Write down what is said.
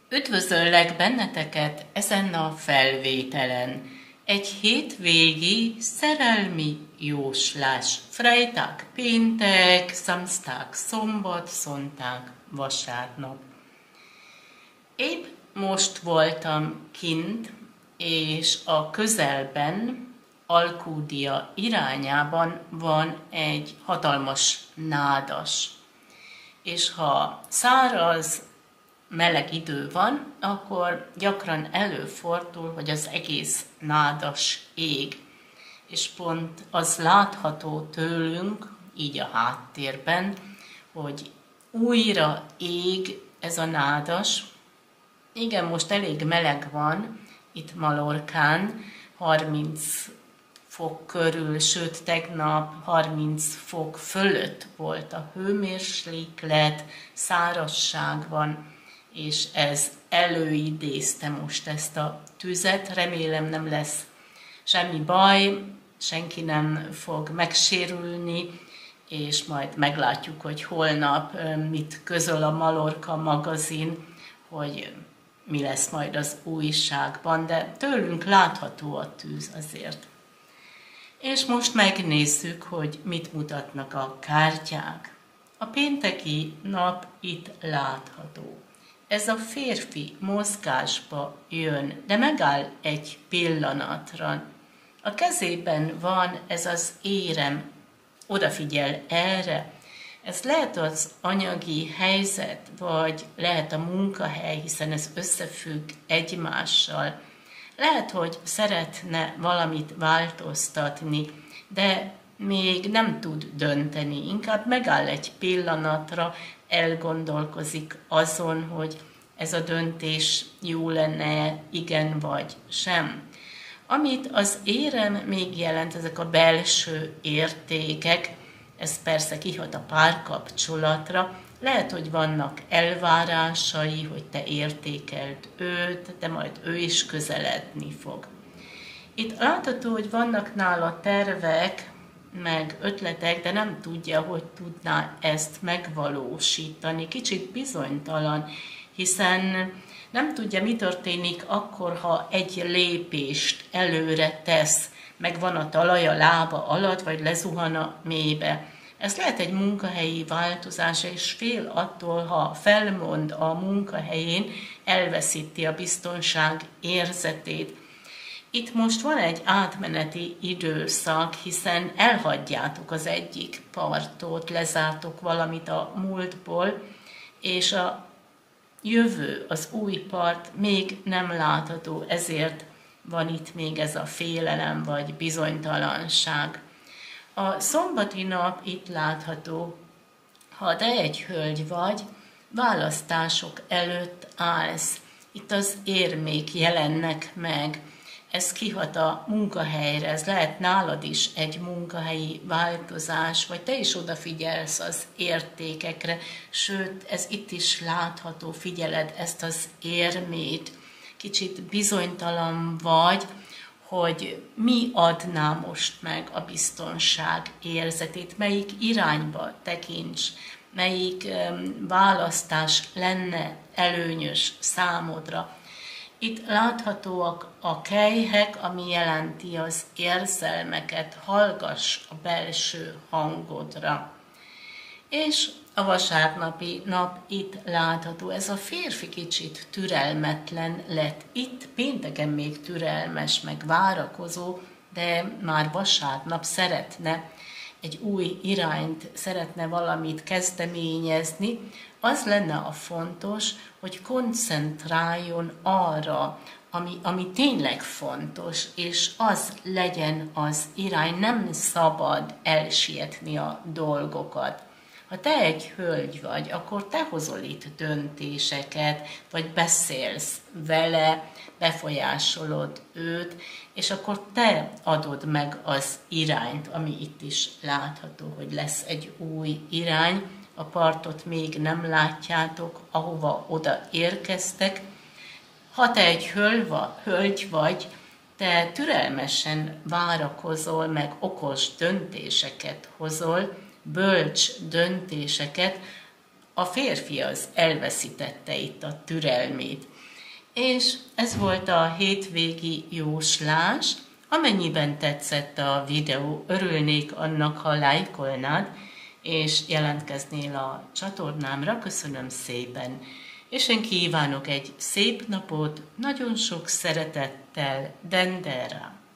Üdvözöllek benneteket ezen a felvételen. Egy hétvégi szerelmi jóslás. Freitag, péntek, samstag, szombat, szondag, vasárnap. Épp most voltam kint, és a közelben, Alkúdia irányában van egy hatalmas nádas. És ha száraz, meleg idő van, akkor gyakran előfordul, hogy az egész nádas ég. És pont az látható tőlünk, így a háttérben, hogy újra ég ez a nádas. Igen, most elég meleg van itt Mallorcán, 30 fok körül, sőt tegnap 30 fok fölött volt a hőmérséklet, szárazság van, és ez előidézte most ezt a tüzet. Remélem nem lesz semmi baj, senki nem fog megsérülni, és majd meglátjuk, hogy holnap mit közöl a Mallorca magazin, hogy mi lesz majd az újságban, de tőlünk látható a tűz azért. És most megnézzük, hogy mit mutatnak a kártyák. A pénteki nap itt látható. Ez a férfi mozgásba jön, de megáll egy pillanatra. A kezében van ez az érem, odafigyel erre. Ez lehet az anyagi helyzet, vagy lehet a munkahely, hiszen ez összefügg egymással. Lehet, hogy szeretne valamit változtatni, de még nem tud dönteni. Inkább megáll egy pillanatra, elgondolkozik azon, hogy ez a döntés jó lenne, igen vagy sem. Amit az érem még jelent, ezek a belső értékek, ez persze kihat a párkapcsolatra, lehet, hogy vannak elvárásai, hogy te értékeld őt, de majd ő is közeledni fog. Itt látható, hogy vannak nála tervek, meg ötletek, de nem tudja, hogy tudná ezt megvalósítani. Kicsit bizonytalan, hiszen nem tudja, mi történik akkor, ha egy lépést előre tesz, meg van a talaj a lába alatt, vagy lezuhan a mélybe. Ez lehet egy munkahelyi változás, és fél attól, ha felmond a munkahelyén, elveszíti a biztonság érzetét. Itt most van egy átmeneti időszak, hiszen elhagyjátok az egyik partot, lezártok valamit a múltból, és a jövő, az új part még nem látható, ezért van itt még ez a félelem vagy bizonytalanság. A szombati nap itt látható, ha te egy hölgy vagy, választások előtt állsz. Itt az érmék jelennek meg. Ez kihat a munkahelyre, ez lehet nálad is egy munkahelyi változás, vagy te is odafigyelsz az értékekre, sőt, ez itt is látható, figyeled ezt az érmét. Kicsit bizonytalan vagy, hogy mi adná most meg a biztonság érzetét, melyik irányba tekints, melyik választás lenne előnyös számodra. Itt láthatóak a kelyhek, ami jelenti az érzelmeket, hallgass a belső hangodra. És a vasárnapi nap itt látható, ez a férfi kicsit türelmetlen lett. Itt pénteken még türelmes, meg várakozó, de már vasárnap szeretne egy új irányt, szeretne valamit kezdeményezni. Az lenne a fontos, hogy koncentráljon arra, ami tényleg fontos, és az legyen az irány, nem szabad elsietni a dolgokat. Ha te egy hölgy vagy, akkor te hozol itt döntéseket, vagy beszélsz vele, befolyásolod őt, és akkor te adod meg az irányt, ami itt is látható, hogy lesz egy új irány. A partot még nem látjátok, ahova oda érkeztek. Ha te egy hölgy vagy, te türelmesen várakozol, meg okos döntéseket hozol, bölcs döntéseket, a férfi az elveszítette itt a türelmét. És ez volt a hétvégi jóslás. Amennyiben tetszett a videó, örülnék annak, ha lájkolnád, és jelentkeznél a csatornámra. Köszönöm szépen! És én kívánok egy szép napot, nagyon sok szeretettel, Dendera!